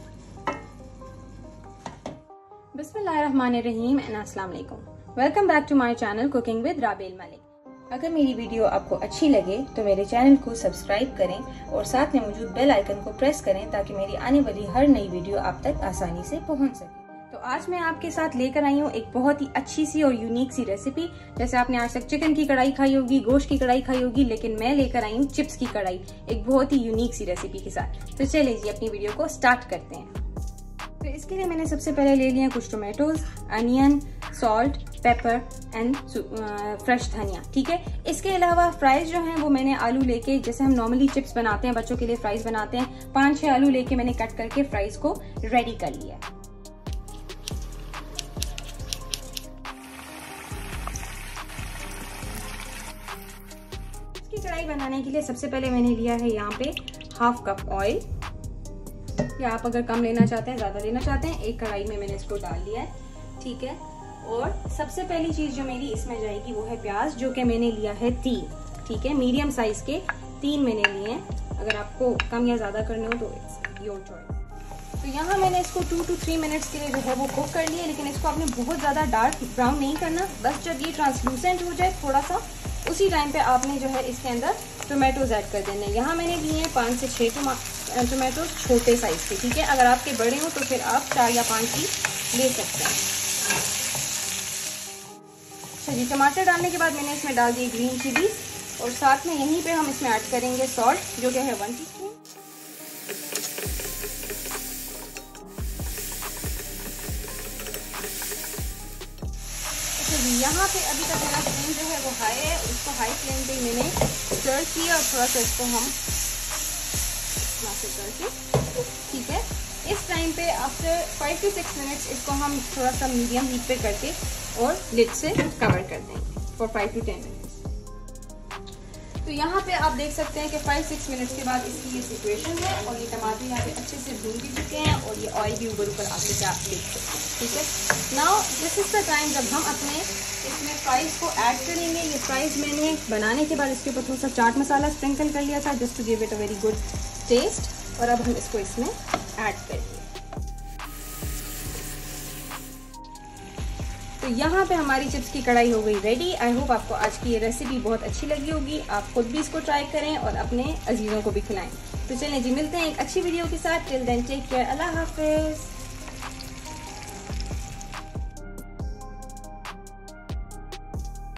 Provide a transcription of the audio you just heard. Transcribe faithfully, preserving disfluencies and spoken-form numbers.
बिस्मिल्लाहिर्रहमानिर्रहीम एंड अस्सलाम वालेकुम। Welcome back to my channel cooking with Rabel Malik. अगर मेरी वीडियो आपको अच्छी लगे तो मेरे चैनल को सब्सक्राइब करें और साथ में मौजूद बेल आइकन को प्रेस करें ताकि मेरी आने वाली हर नई वीडियो आप तक आसानी से पहुंच सके। तो आज मैं आपके साथ लेकर आई हूँ एक बहुत ही अच्छी सी और यूनिक सी रेसिपी। जैसे आपने आज तक चिकन की कढ़ाई खाई होगी, गोश्त की कढ़ाई खाई होगी, लेकिन मैं लेकर आई हूँ चिप्स की कढ़ाई, एक बहुत ही यूनिक सी रेसिपी के साथ। तो चलिए जी अपनी वीडियो को स्टार्ट करते हैं। तो इसके लिए मैंने सबसे पहले ले लिया कुछ tomatoes, onion, salt, pepper and fresh धनिया। ठीक है, इसके अलावा फ्राइज जो हैं वो मैंने आलू लेके, जैसे हम नॉर्मली चिप्स बनाते हैं, बच्चों के लिए फ्राइज बनाते हैं, पांच छह आलू लेके मैंने कट करके फ्राइज को रेडी कर लिया। इसकी कढ़ाई बनाने के लिए सबसे पहले मैंने लिया है यहाँ पे हाफ कप ऑयल, या आप अगर कम लेना चाहते हैं, ज्यादा लेना चाहते हैं, एक कढ़ाई में मैंने इसको डाल लिया है। ठीक है, और सबसे पहली चीज जो मेरी इसमें जाएगी वो है प्याज, जो कि मैंने लिया है तीन। ठीक है, मीडियम साइज के तीन मैंने लिए हैं। अगर आपको कम या ज्यादा करने हो तो इट्स योर चॉइस। तो यहाँ मैंने इसको टू टू थ्री मिनट्स के लिए जो है वो कुक कर लिया, लेकिन इसको आपने बहुत ज्यादा डार्क ब्राउन नहीं करना। बस जब ये ट्रांसलूसेंट हो जाए थोड़ा सा, उसी टाइम पे आपने जो है इसके अंदर टोमेटोज ऐड कर देने। यहाँ मैंने लिए हैं पाँच से छः टोमेटो छोटे साइज के। ठीक है, अगर आपके बड़े हो तो फिर आप चार या पाँच ही ले सकते हैं। अच्छा जी, टमाटर डालने के बाद मैंने इसमें डाल दिए ग्रीन चिलीज, और साथ में यहीं पे हम इसमें ऐड करेंगे सॉल्ट, जो कि है वन टीस्पून। अच्छा जी, यहाँ पे अभी तक मेरा फ्लेम जो है वो हाई है, उसको हाई फ्लेम पे मैंने स्टर किया और थोड़ा सा इसको हम करके, ठीक है। इस टाइम पे after five to six minutes इसको हम थोड़ा सा मीडियम हीट पे करके और लिड से कवर कर देंगे for five to ten minutes. तो यहाँ पे आप देख सकते हैं कि फाइव सिक्स मिनट्स के बाद इसकी ये सिचुएशन है, और ये टमाटर यहाँ पे अच्छे से भून भी चुके हैं, और ये ऑयल भी ऊपर ऊपर आके क्या आप देख सकते हैं। ठीक है, now this is the time जब हम अपने इसमें फ्राइज को ऐड करेंगे। ये फ्राइज मैंने बनाने के बाद इसके ऊपर थोड़ा सा चाट मसाला स्प्रिंकल कर लिया था, just to give it a very good taste. और अब हम इसको इसमें ऐड करेंगे। तो यहाँ पे हमारी चिप्स की कढ़ाई हो गई रेडी। आई होप आपको आज की ये रेसिपी बहुत अच्छी लगी होगी। आप खुद भी इसको ट्राई करें और अपने अजीजों को भी खिलाएं। तो चलें जी, मिलते हैं एक अच्छी वीडियो के साथ। टिल देन टेक केयर, अल्लाह हाफिज।